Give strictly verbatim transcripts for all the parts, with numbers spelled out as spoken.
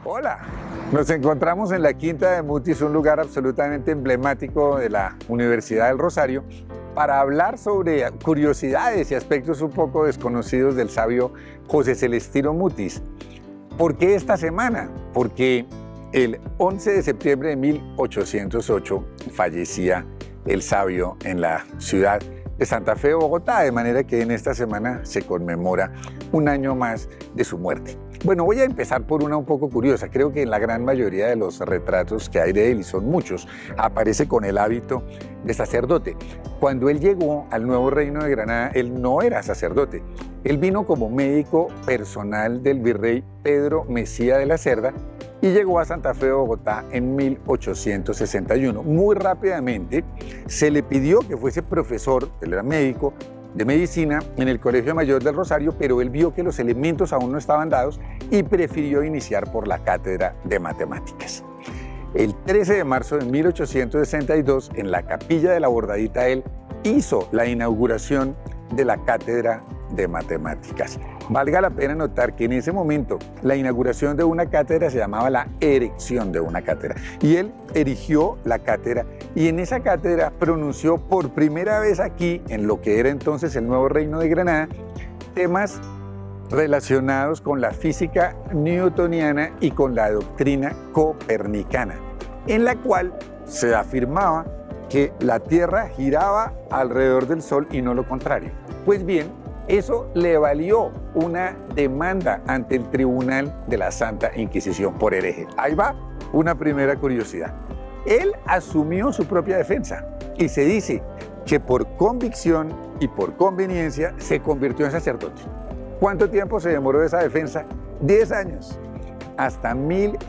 Hola, nos encontramos en la Quinta de Mutis, un lugar absolutamente emblemático de la Universidad del Rosario, para hablar sobre curiosidades y aspectos un poco desconocidos del sabio José Celestino Mutis. ¿Por qué esta semana? Porque el once de septiembre de mil ochocientos ocho fallecía el sabio en la ciudad de Santa Fe, Bogotá, de manera que en esta semana se conmemora un año más de su muerte. Bueno, voy a empezar por una un poco curiosa. Creo que en la gran mayoría de los retratos que hay de él, y son muchos, aparece con el hábito de sacerdote. Cuando él llegó al nuevo reino de Granada, él no era sacerdote. Él vino como médico personal del virrey Pedro Mesía de la Cerda y llegó a Santa Fe, Bogotá, en mil ochocientos sesenta y uno. Muy rápidamente se le pidió que fuese profesor, él era médico, de medicina en el Colegio Mayor del Rosario, pero él vio que los elementos aún no estaban dados y prefirió iniciar por la cátedra de matemáticas. El trece de marzo de mil ochocientos sesenta y dos, en la capilla de la Bordadita, él hizo la inauguración de la cátedra de matemáticas. Valga la pena notar que en ese momento la inauguración de una cátedra se llamaba la erección de una cátedra, y él erigió la cátedra y en esa cátedra pronunció por primera vez aquí, en lo que era entonces el nuevo reino de Granada, temas relacionados con la física newtoniana y con la doctrina copernicana, en la cual se afirmaba que la Tierra giraba alrededor del Sol y no lo contrario. Pues bien, eso le valió una demanda ante el Tribunal de la Santa Inquisición por hereje. Ahí va una primera curiosidad. Él asumió su propia defensa y se dice que por convicción y por conveniencia se convirtió en sacerdote. ¿Cuánto tiempo se demoró esa defensa? Diez años. Hasta mil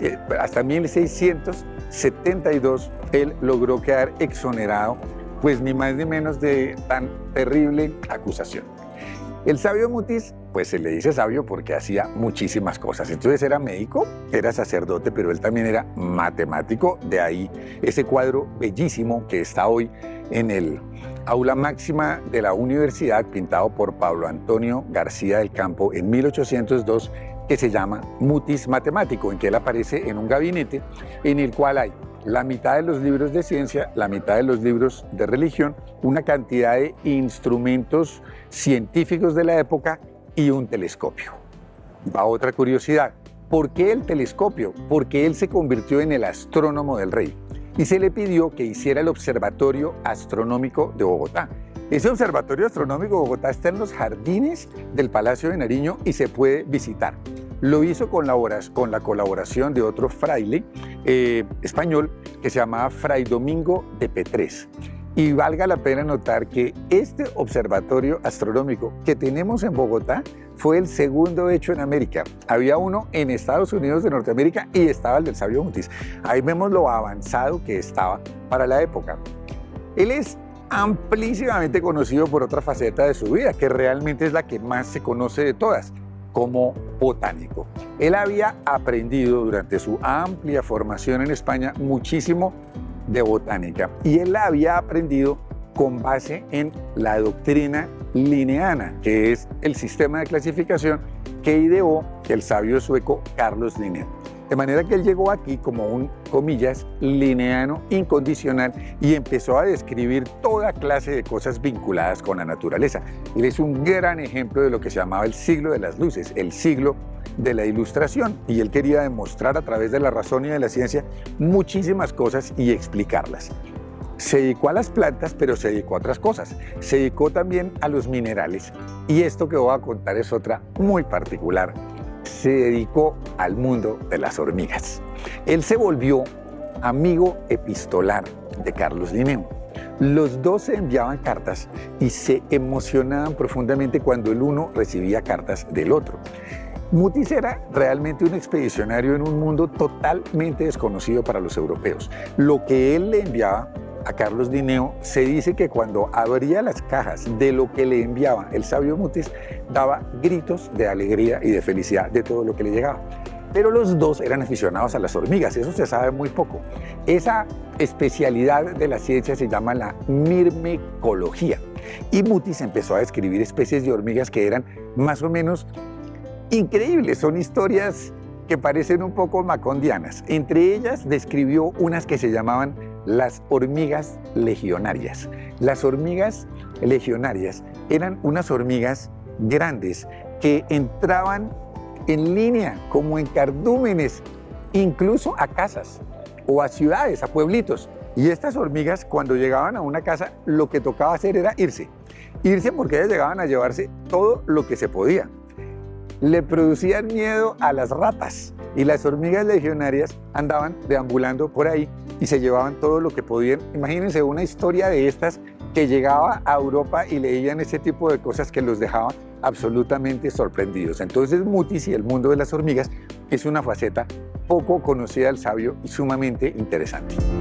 seiscientos setenta y dos él logró quedar exonerado, pues ni más ni menos de tan terrible acusación. El sabio Mutis, pues se le dice sabio porque hacía muchísimas cosas. Entonces era médico, era sacerdote, pero él también era matemático. De ahí ese cuadro bellísimo que está hoy en el aula máxima de la universidad, pintado por Pablo Antonio García del Campo en mil ochocientos dos, que se llama Mutis Matemático, en que él aparece en un gabinete en el cual hay la mitad de los libros de ciencia, la mitad de los libros de religión, una cantidad de instrumentos científicos de la época y un telescopio. Va otra curiosidad. ¿Por qué el telescopio? Porque él se convirtió en el astrónomo del rey y se le pidió que hiciera el Observatorio Astronómico de Bogotá. Ese Observatorio Astronómico de Bogotá está en los jardines del Palacio de Nariño y se puede visitar. Lo hizo con la, con la colaboración de otro fraile eh, español que se llamaba Fray Domingo de Petrés. Y valga la pena notar que este observatorio astronómico que tenemos en Bogotá fue el segundo hecho en América. Había uno en Estados Unidos de Norteamérica y estaba el del sabio Mutis. Ahí vemos lo avanzado que estaba para la época. Él es amplísimamente conocido por otra faceta de su vida, que realmente es la que más se conoce de todas, como botánico. Él había aprendido durante su amplia formación en España muchísimo de botánica y él la había aprendido con base en la doctrina linneana, que es el sistema de clasificación que ideó el sabio sueco Carlos Linné. De manera que él llegó aquí como un, comillas, linneano incondicional y empezó a describir toda clase de cosas vinculadas con la naturaleza. Él es un gran ejemplo de lo que se llamaba el siglo de las luces, el siglo de la ilustración, y él quería demostrar a través de la razón y de la ciencia muchísimas cosas y explicarlas. Se dedicó a las plantas, pero se dedicó a otras cosas. Se dedicó también a los minerales, y esto que voy a contar es otra muy particular. Se dedicó al mundo de las hormigas. Él se volvió amigo epistolar de Carlos Linné. Los dos se enviaban cartas y se emocionaban profundamente cuando el uno recibía cartas del otro. Mutis era realmente un expedicionario en un mundo totalmente desconocido para los europeos. Lo que él le enviaba a Carlos Linné, se dice que cuando abría las cajas de lo que le enviaba el sabio Mutis, daba gritos de alegría y de felicidad de todo lo que le llegaba. Pero los dos eran aficionados a las hormigas, eso se sabe muy poco. Esa especialidad de la ciencia se llama la mirmecología. Y Mutis empezó a describir especies de hormigas que eran más o menos increíbles. Son historias que parecen un poco macondianas. Entre ellas describió unas que se llamaban las hormigas legionarias. Las hormigas legionarias eran unas hormigas grandes que entraban en línea, como en cardúmenes, incluso a casas o a ciudades, a pueblitos. Y estas hormigas, cuando llegaban a una casa, lo que tocaba hacer era irse. Irse porque ellas llegaban a llevarse todo lo que se podía. Le producían miedo a las ratas y las hormigas legionarias andaban deambulando por ahí y se llevaban todo lo que podían. Imagínense una historia de estas que llegaba a Europa y leían ese tipo de cosas que los dejaba absolutamente sorprendidos. Entonces Mutis y el mundo de las hormigas es una faceta poco conocida del sabio y sumamente interesante.